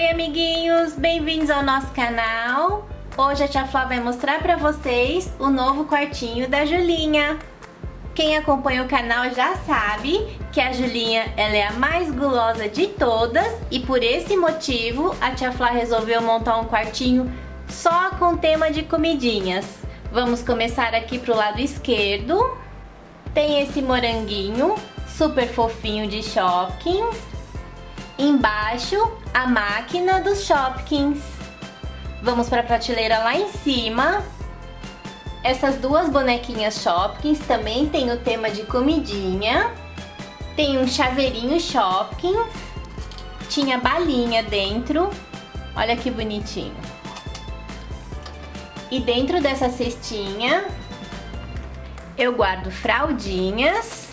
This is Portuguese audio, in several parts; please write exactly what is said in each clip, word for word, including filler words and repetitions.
Oi amiguinhos, bem-vindos ao nosso canal. Hoje a tia Flá vai mostrar pra vocês o novo quartinho da Julinha. Quem acompanha o canal já sabe que a Julinha ela é a mais gulosa de todas e por esse motivo a tia Flá resolveu montar um quartinho só com tema de comidinhas. Vamos começar aqui pro lado esquerdo. Tem esse moranguinho super fofinho de Shopkins. Embaixo, a máquina dos Shopkins. Vamos para a prateleira lá em cima. Essas duas bonequinhas Shopkins também tem o tema de comidinha. Tem um chaveirinho Shopkins. Tinha balinha dentro. Olha que bonitinho. E dentro dessa cestinha eu guardo fraldinhas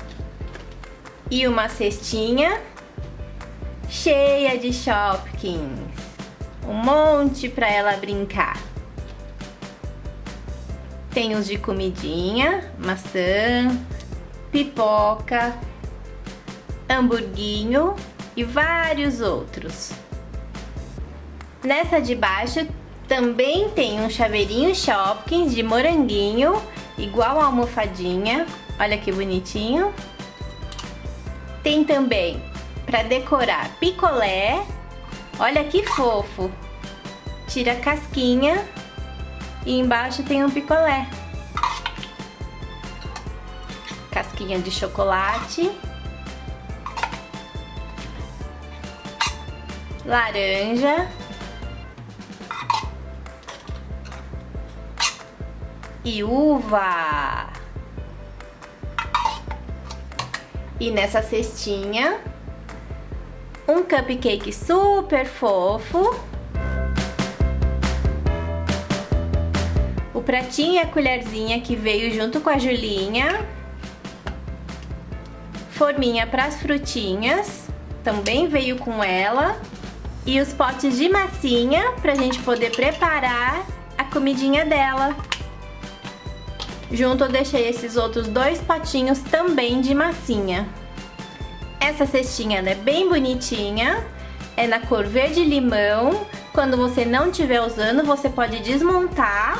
e uma cestinha cheia de Shopkins, um monte para ela brincar. Tem os de comidinha, maçã, pipoca, hamburguinho e vários outros. Nessa de baixo também tem um chaveirinho Shopkins de moranguinho, igual a almofadinha, olha que bonitinho. Tem também para decorar picolé, olha que fofo, tira a casquinha e embaixo tem um picolé, casquinha de chocolate, laranja e uva. E nessa cestinha um cupcake super fofo, o pratinho e a colherzinha que veio junto com a Julinha, forminha para as frutinhas, também veio com ela, e os potes de massinha pra gente poder preparar a comidinha dela. Junto eu deixei esses outros dois potinhos também de massinha. Essa cestinha ela é bem bonitinha, é na cor verde limão. Quando você não estiver usando, você pode desmontar.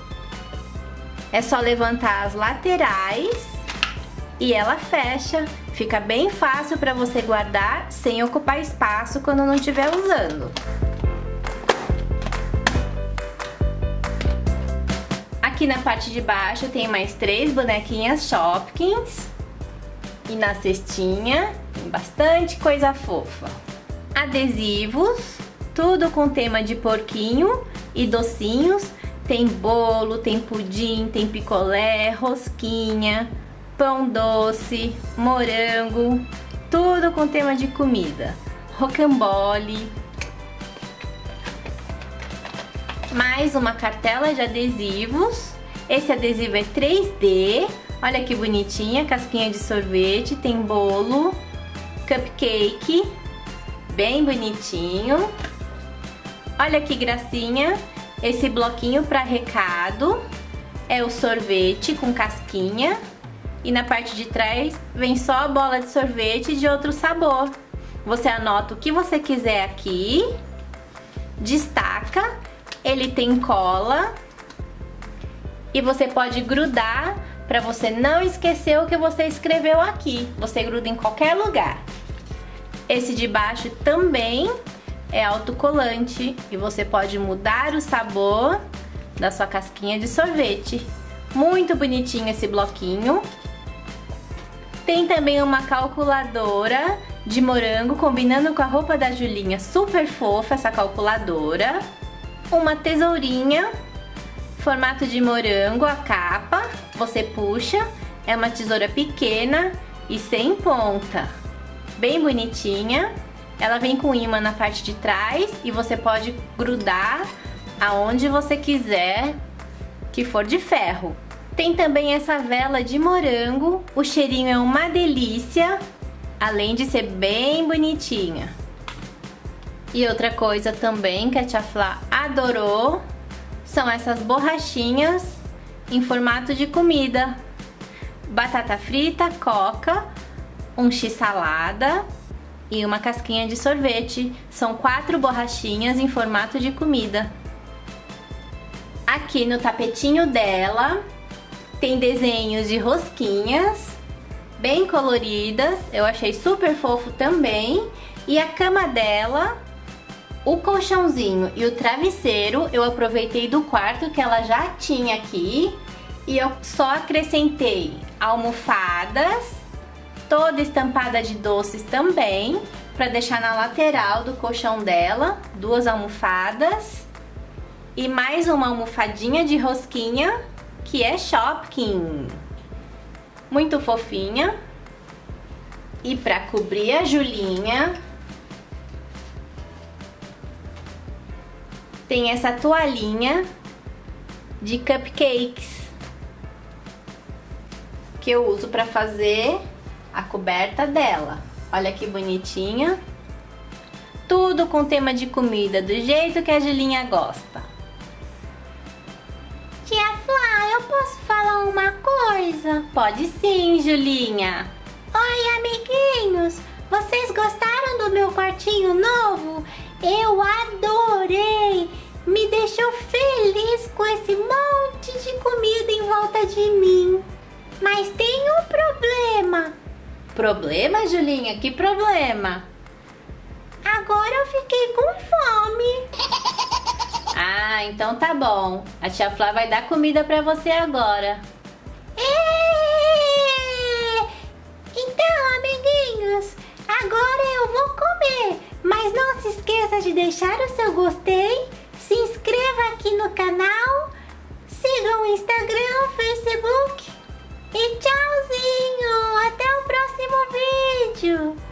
É só levantar as laterais e ela fecha. Fica bem fácil para você guardar sem ocupar espaço quando não estiver usando. Aqui na parte de baixo tem mais três bonequinhas Shopkins. E na cestinha tem bastante coisa fofa. Adesivos, tudo com tema de porquinho e docinhos. Tem bolo, tem pudim, tem picolé, rosquinha, pão doce, morango. Tudo com tema de comida. Rocambole. Mais uma cartela de adesivos. Esse adesivo é três D. Olha que bonitinha, casquinha de sorvete, tem bolo, cupcake, bem bonitinho. Olha que gracinha, esse bloquinho para recado é o sorvete com casquinha e na parte de trás vem só a bola de sorvete de outro sabor. Você anota o que você quiser aqui, destaca, ele tem cola e você pode grudar para você não esquecer o que você escreveu aqui. Você gruda em qualquer lugar. Esse de baixo também é autocolante e você pode mudar o sabor da sua casquinha de sorvete. Muito bonitinho esse bloquinho. Tem também uma calculadora de morango combinando com a roupa da Julinha. Super fofa essa calculadora. Uma tesourinha, formato de morango, a capa. Você puxa, é uma tesoura pequena e sem ponta, bem bonitinha. Ela vem com imã na parte de trás e você pode grudar aonde você quiser que for de ferro. Tem também essa vela de morango, o cheirinho é uma delícia, além de ser bem bonitinha. E outra coisa também que a tia Flá adorou são essas borrachinhas em formato de comida. Batata frita, coca, um x-salada e uma casquinha de sorvete. São quatro borrachinhas em formato de comida. Aqui no tapetinho dela tem desenhos de rosquinhas bem coloridas, eu achei super fofo também. E a cama dela, o colchãozinho e o travesseiro eu aproveitei do quarto que ela já tinha aqui e eu só acrescentei almofadas, toda estampada de doces também, para deixar na lateral do colchão dela, duas almofadas e mais uma almofadinha de rosquinha que é Shopkin. Muito fofinha. E para cobrir a Julinha, tem essa toalhinha de cupcakes que eu uso para fazer a coberta dela. Olha que bonitinha. Tudo com tema de comida, do jeito que a Julinha gosta. Tia Flá, eu posso falar uma coisa? Pode sim, Julinha. Oi, amiguinhos! Vocês gostaram do meu quartinho novo? Eu adorei! Me deixou feliz com esse monte de comida em volta de mim. Mas tem um problema. Problema, Julinha? Que problema? Agora eu fiquei com fome. Ah, então tá bom. A tia Flá vai dar comida pra você agora. É... Então, amiguinhos, agora eu vou comer. Mas não se esqueça de deixar o seu gostei, se inscreva aqui no canal, siga o Instagram, o Facebook e tchauzinho! Até o próximo vídeo!